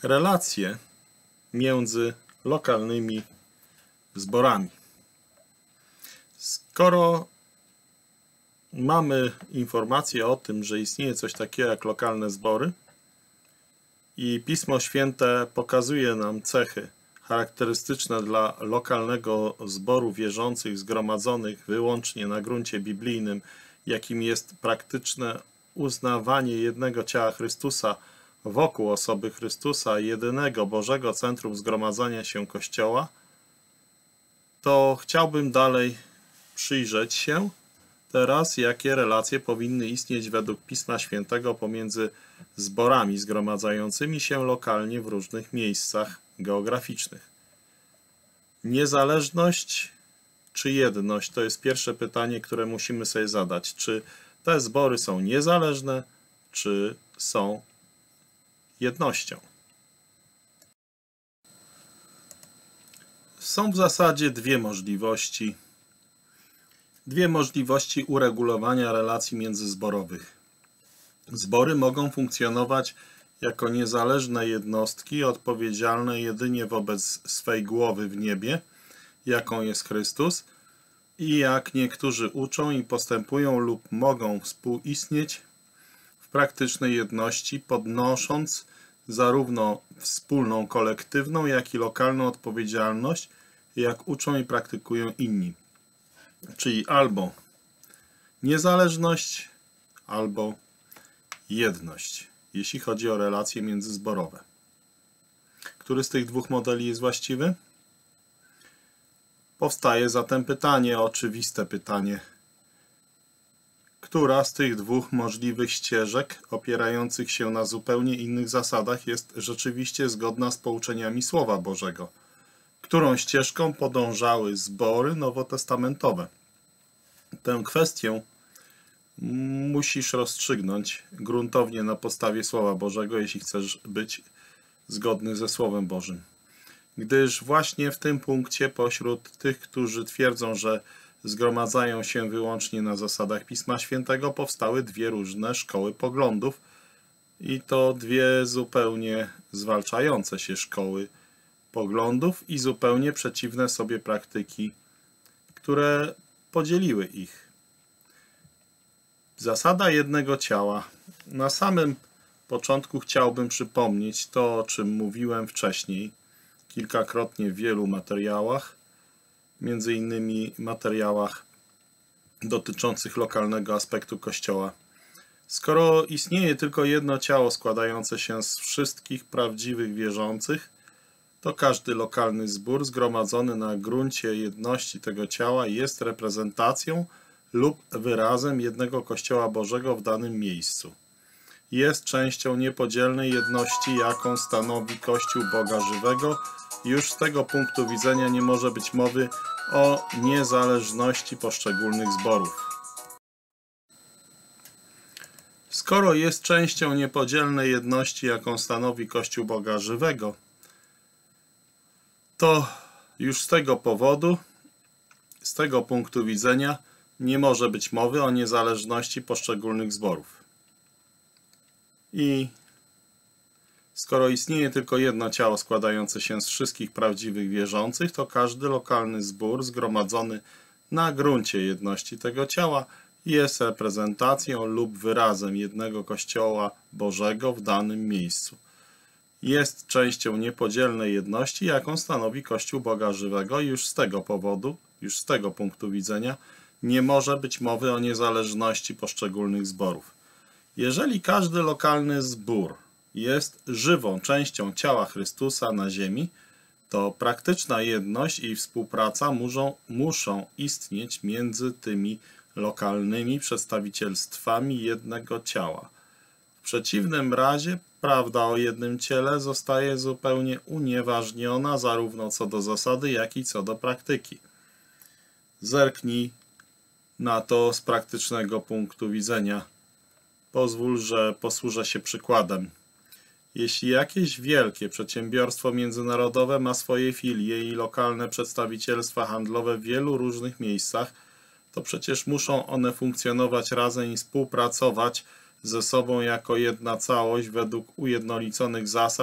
relacje między lokalnymi zborami. Skoro mamy informację o tym, że istnieje coś takiego jak lokalne zbory i Pismo Święte pokazuje nam cechy charakterystyczne dla lokalnego zboru wierzących zgromadzonych wyłącznie na gruncie biblijnym, jakim jest praktyczne uznawanie jednego ciała Chrystusa wokół osoby Chrystusa, jedynego Bożego centrum zgromadzenia się Kościoła, to chciałbym dalej przyjrzeć się teraz, jakie relacje powinny istnieć według Pisma Świętego pomiędzy zborami zgromadzającymi się lokalnie w różnych miejscach geograficznych. Niezależność czy jedność? To jest pierwsze pytanie, które musimy sobie zadać. Czy te zbory są niezależne, czy są jednością? Są w zasadzie dwie możliwości uregulowania relacji międzyzborowych. Zbory mogą funkcjonować jako niezależne jednostki odpowiedzialne jedynie wobec swej głowy w niebie, jaką jest Chrystus, i jak niektórzy uczą i postępują lub mogą współistnieć w praktycznej jedności, podnosząc zarówno wspólną, kolektywną, jak i lokalną odpowiedzialność, jak uczą i praktykują inni. Czyli albo niezależność, albo jedność, jeśli chodzi o relacje międzyzborowe. Który z tych dwóch modeli jest właściwy? Powstaje zatem pytanie, oczywiste pytanie. Która z tych dwóch możliwych ścieżek, opierających się na zupełnie innych zasadach, jest rzeczywiście zgodna z pouczeniami Słowa Bożego? Którą ścieżką podążały zbory nowotestamentowe? Tę kwestię musisz rozstrzygnąć gruntownie na podstawie Słowa Bożego, jeśli chcesz być zgodny ze Słowem Bożym. Gdyż właśnie w tym punkcie pośród tych, którzy twierdzą, że zgromadzają się wyłącznie na zasadach Pisma Świętego, powstały dwie różne szkoły poglądów i to dwie zupełnie zwalczające się szkoły poglądów i zupełnie przeciwne sobie praktyki, które podzieliły ich. Zasada jednego ciała. Na samym początku chciałbym przypomnieć to, o czym mówiłem wcześniej, kilkakrotnie w wielu materiałach, między innymi materiałach dotyczących lokalnego aspektu Kościoła. Skoro istnieje tylko jedno ciało składające się z wszystkich prawdziwych wierzących, to każdy lokalny zbór zgromadzony na gruncie jedności tego ciała jest reprezentacją lub wyrazem jednego Kościoła Bożego w danym miejscu. Jest częścią niepodzielnej jedności, jaką stanowi Kościół Boga żywego. Już z tego punktu widzenia nie może być mowy o niezależności poszczególnych zborów. Skoro jest częścią niepodzielnej jedności, jaką stanowi Kościół Boga żywego, to już z tego powodu, z tego punktu widzenia nie może być mowy o niezależności poszczególnych zborów. I skoro istnieje tylko jedno ciało składające się z wszystkich prawdziwych wierzących, to każdy lokalny zbór zgromadzony na gruncie jedności tego ciała jest reprezentacją lub wyrazem jednego Kościoła Bożego w danym miejscu. Jest częścią niepodzielnej jedności, jaką stanowi Kościół Boga żywego, i już z tego powodu, już z tego punktu widzenia nie może być mowy o niezależności poszczególnych zborów. Jeżeli każdy lokalny zbór jest żywą częścią ciała Chrystusa na ziemi, to praktyczna jedność i współpraca muszą istnieć między tymi lokalnymi przedstawicielstwami jednego ciała. W przeciwnym razie prawda o jednym ciele zostaje zupełnie unieważniona zarówno co do zasady, jak i co do praktyki. Zerknij na to z praktycznego punktu widzenia. Pozwól, że posłużę się przykładem. Jeśli jakieś wielkie przedsiębiorstwo międzynarodowe ma swoje filie i lokalne przedstawicielstwa handlowe w wielu różnych miejscach, to przecież muszą one funkcjonować razem i współpracować ze sobą jako jedna całość według ujednoliconych zasad,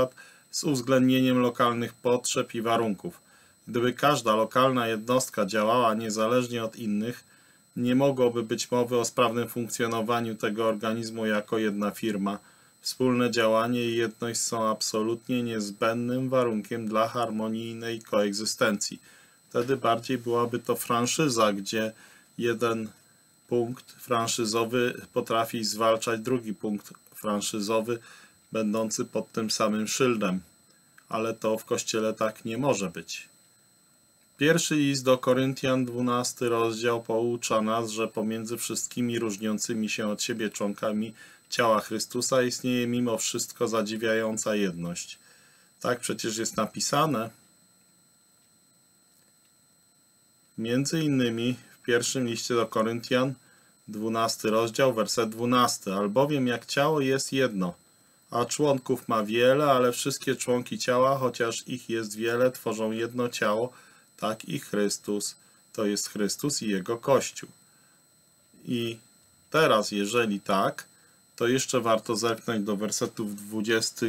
z uwzględnieniem lokalnych potrzeb i warunków. Gdyby każda lokalna jednostka działała niezależnie od innych, nie mogłoby być mowy o sprawnym funkcjonowaniu tego organizmu jako jedna firma. Wspólne działanie i jedność są absolutnie niezbędnym warunkiem dla harmonijnej koegzystencji. Wtedy bardziej byłaby to franszyza, gdzie jeden punkt franszyzowy potrafi zwalczać drugi punkt franszyzowy, będący pod tym samym szyldem. Ale to w Kościele tak nie może być. Pierwszy list do Koryntian, 12 rozdział, poucza nas, że pomiędzy wszystkimi różniącymi się od siebie członkami ciała Chrystusa istnieje mimo wszystko zadziwiająca jedność. Tak przecież jest napisane. Między innymi w pierwszym liście do Koryntian, 12 rozdział, werset 12. Albowiem jak ciało jest jedno, a członków ma wiele, ale wszystkie członki ciała, chociaż ich jest wiele, tworzą jedno ciało, tak i Chrystus, to jest Chrystus i Jego Kościół. I teraz, jeżeli tak, to jeszcze warto zerknąć do wersetów 20,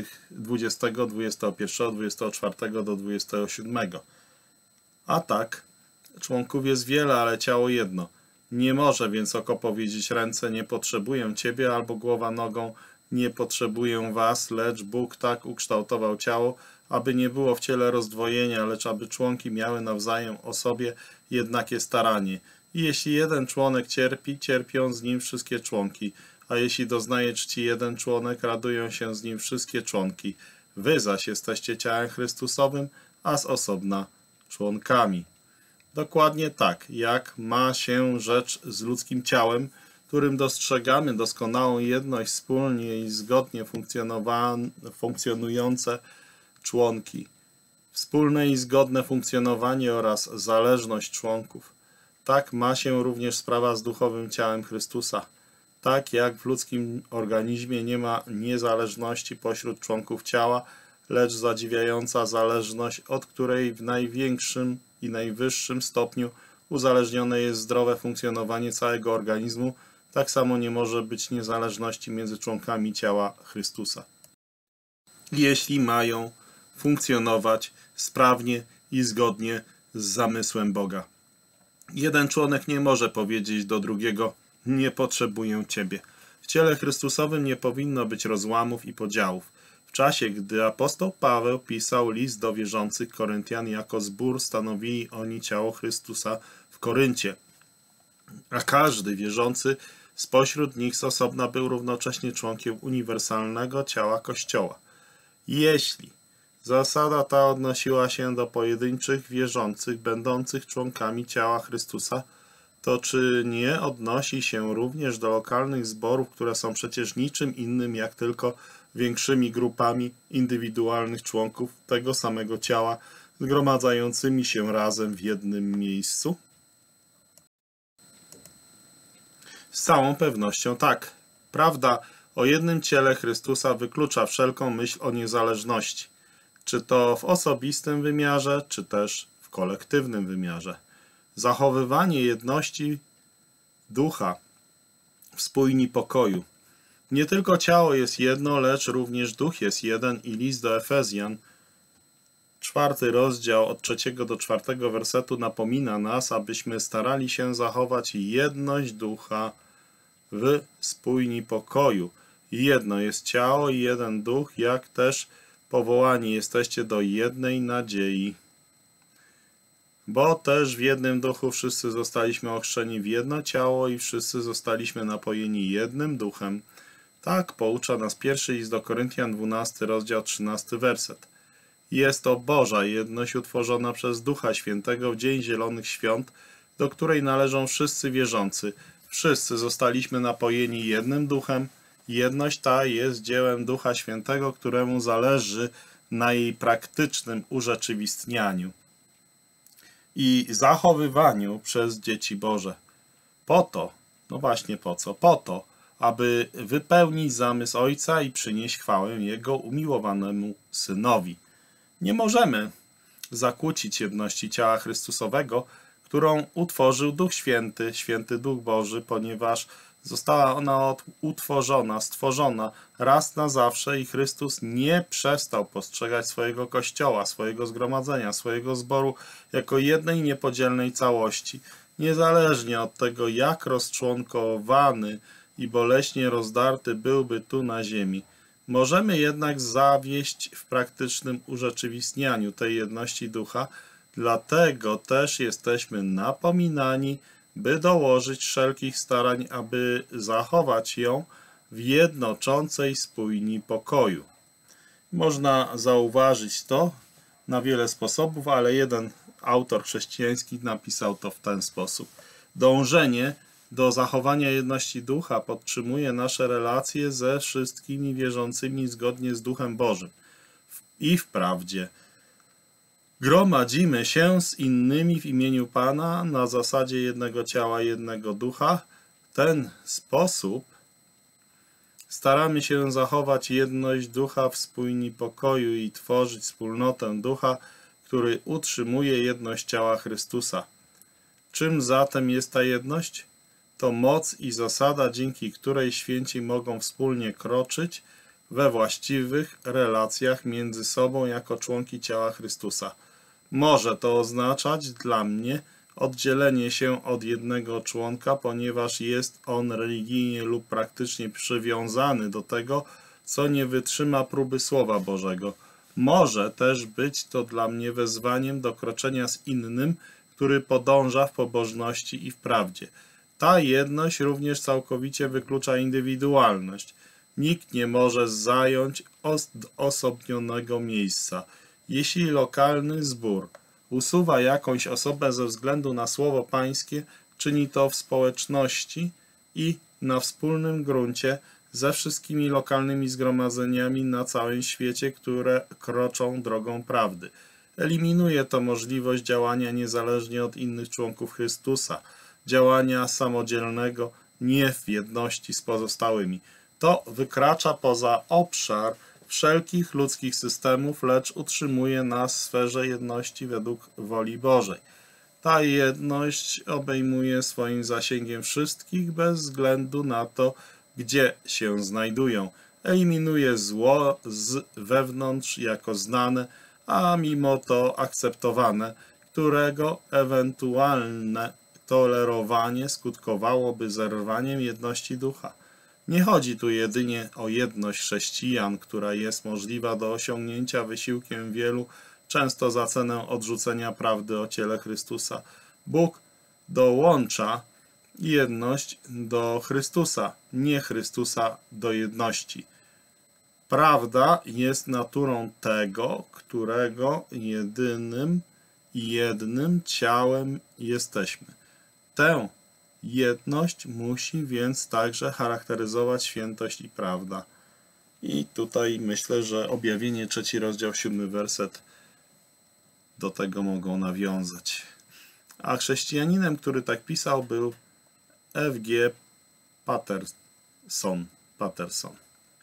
21, 24 do 27. A tak, członków jest wiele, ale ciało jedno. Nie może więc oko powiedzieć ręce nie potrzebuję Ciebie, albo głowa nogą nie potrzebuję was, lecz Bóg tak ukształtował ciało, aby nie było w ciele rozdwojenia, lecz aby członki miały nawzajem o sobie jednakie staranie. I jeśli jeden członek cierpi, cierpią z nim wszystkie członki, a jeśli doznaje czci jeden członek, radują się z nim wszystkie członki. Wy zaś jesteście ciałem Chrystusowym, a z osobna członkami. Dokładnie tak, jak ma się rzecz z ludzkim ciałem, którym dostrzegamy doskonałą jedność, wspólnie i zgodnie funkcjonujące członki. Wspólne i zgodne funkcjonowanie oraz zależność członków. Tak ma się również sprawa z duchowym ciałem Chrystusa. Tak jak w ludzkim organizmie nie ma niezależności pośród członków ciała, lecz zadziwiająca zależność, od której w największym i najwyższym stopniu uzależnione jest zdrowe funkcjonowanie całego organizmu, tak samo nie może być niezależności między członkami ciała Chrystusa. Jeśli mają funkcjonować sprawnie i zgodnie z zamysłem Boga. Jeden członek nie może powiedzieć do drugiego: nie potrzebuję Ciebie. W ciele Chrystusowym nie powinno być rozłamów i podziałów. W czasie, gdy apostoł Paweł pisał list do wierzących Koryntian, jako zbór stanowili oni ciało Chrystusa w Koryncie, a każdy wierzący spośród nich z osobna był równocześnie członkiem uniwersalnego ciała Kościoła. Jeśli zasada ta odnosiła się do pojedynczych wierzących, będących członkami ciała Chrystusa, to czy nie odnosi się również do lokalnych zborów, które są przecież niczym innym jak tylko większymi grupami indywidualnych członków tego samego ciała, zgromadzającymi się razem w jednym miejscu? Z całą pewnością tak. Prawda o jednym ciele Chrystusa wyklucza wszelką myśl o niezależności, czy to w osobistym wymiarze, czy też w kolektywnym wymiarze. Zachowywanie jedności ducha w spójni pokoju. Nie tylko ciało jest jedno, lecz również duch jest jeden i list do Efezjan, 4 rozdział od 3 do 4 wersetu napomina nas, abyśmy starali się zachować jedność ducha w spójni pokoju. Jedno jest ciało i jeden duch, jak też powołani jesteście do jednej nadziei. Bo też w jednym duchu wszyscy zostaliśmy ochrzczeni w jedno ciało i wszyscy zostaliśmy napojeni jednym duchem. Tak poucza nas pierwszy list do Koryntian, 12 rozdział, 13 werset. Jest to Boża jedność utworzona przez Ducha Świętego w Dzień Zielonych Świąt, do której należą wszyscy wierzący. Wszyscy zostaliśmy napojeni jednym duchem. Jedność ta jest dziełem Ducha Świętego, któremu zależy na jej praktycznym urzeczywistnianiu i zachowywaniu przez dzieci Boże. Po to, no właśnie po co? Po to, aby wypełnić zamysł Ojca i przynieść chwałę Jego umiłowanemu Synowi. Nie możemy zakłócić jedności ciała Chrystusowego, którą utworzył Duch Święty, Święty Duch Boży, ponieważ Została ona utworzona, stworzona raz na zawsze i Chrystus nie przestał postrzegać swojego Kościoła, swojego zgromadzenia, swojego zboru jako jednej niepodzielnej całości. Niezależnie od tego, jak rozczłonkowany i boleśnie rozdarty byłby tu na ziemi. Możemy jednak zawieść w praktycznym urzeczywistnianiu tej jedności ducha, dlatego też jesteśmy napominani, by dołożyć wszelkich starań, aby zachować ją w jednoczącej spójni pokoju. Można zauważyć to na wiele sposobów, ale jeden autor chrześcijański napisał to w ten sposób. Dążenie do zachowania jedności ducha podtrzymuje nasze relacje ze wszystkimi wierzącymi zgodnie z Duchem Bożym i w prawdzie. Gromadzimy się z innymi w imieniu Pana na zasadzie jednego ciała, jednego ducha. W ten sposób staramy się zachować jedność ducha w spójni pokoju i tworzyć wspólnotę ducha, który utrzymuje jedność ciała Chrystusa. Czym zatem jest ta jedność? To moc i zasada, dzięki której święci mogą wspólnie kroczyć we właściwych relacjach między sobą jako członki ciała Chrystusa. Może to oznaczać dla mnie oddzielenie się od jednego członka, ponieważ jest on religijnie lub praktycznie przywiązany do tego, co nie wytrzyma próby Słowa Bożego. Może też być to dla mnie wezwaniem do kroczenia z innym, który podąża w pobożności i w prawdzie. Ta jedność również całkowicie wyklucza indywidualność. Nikt nie może zająć odosobnionego miejsca. Jeśli lokalny zbór usuwa jakąś osobę ze względu na słowo pańskie, czyni to w społeczności i na wspólnym gruncie ze wszystkimi lokalnymi zgromadzeniami na całym świecie, które kroczą drogą prawdy. Eliminuje to możliwość działania niezależnie od innych członków Chrystusa, działania samodzielnego, nie w jedności z pozostałymi. To wykracza poza obszar wszelkich ludzkich systemów, lecz utrzymuje nas w sferze jedności według woli Bożej. Ta jedność obejmuje swoim zasięgiem wszystkich bez względu na to, gdzie się znajdują. Eliminuje zło z wewnątrz jako znane, a mimo to akceptowane, którego ewentualne tolerowanie skutkowałoby zerwaniem jedności ducha. Nie chodzi tu jedynie o jedność chrześcijan, która jest możliwa do osiągnięcia wysiłkiem wielu, często za cenę odrzucenia prawdy o ciele Chrystusa. Bóg dołącza jedność do Chrystusa, nie Chrystusa do jedności. Prawda jest naturą tego, którego jedynym i jednym ciałem jesteśmy. Tę jedność musi więc także charakteryzować świętość i prawda. I tutaj myślę, że Objawienie 3 rozdział 7 werset do tego mogą nawiązać. A chrześcijaninem, który tak pisał, był F.G. Patterson.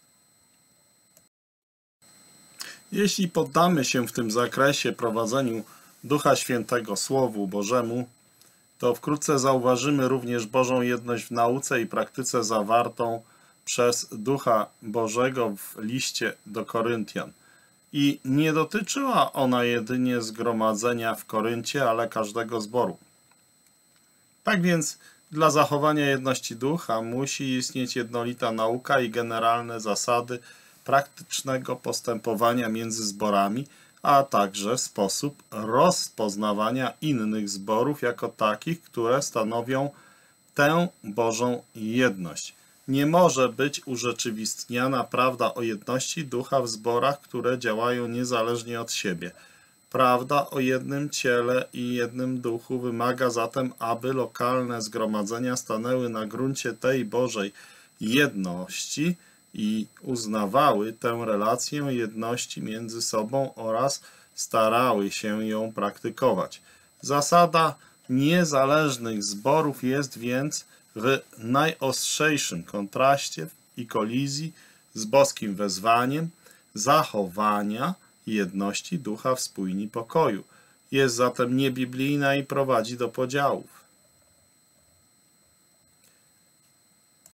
Jeśli poddamy się w tym zakresie prowadzeniu Ducha Świętego Słowu Bożemu, to wkrótce zauważymy również Bożą jedność w nauce i praktyce zawartą przez Ducha Bożego w liście do Koryntian. I nie dotyczyła ona jedynie zgromadzenia w Koryncie, ale każdego zboru. Tak więc dla zachowania jedności ducha musi istnieć jednolita nauka i generalne zasady praktycznego postępowania między zborami, a także sposób rozpoznawania innych zborów jako takich, które stanowią tę Bożą jedność. Nie może być urzeczywistniana prawda o jedności ducha w zborach, które działają niezależnie od siebie. Prawda o jednym ciele i jednym duchu wymaga zatem, aby lokalne zgromadzenia stanęły na gruncie tej Bożej jedności i uznawały tę relację jedności między sobą oraz starały się ją praktykować. Zasada niezależnych zborów jest więc w najostrzejszym kontraście i kolizji z boskim wezwaniem zachowania jedności ducha w spójni pokoju. Jest zatem niebiblijna i prowadzi do podziałów.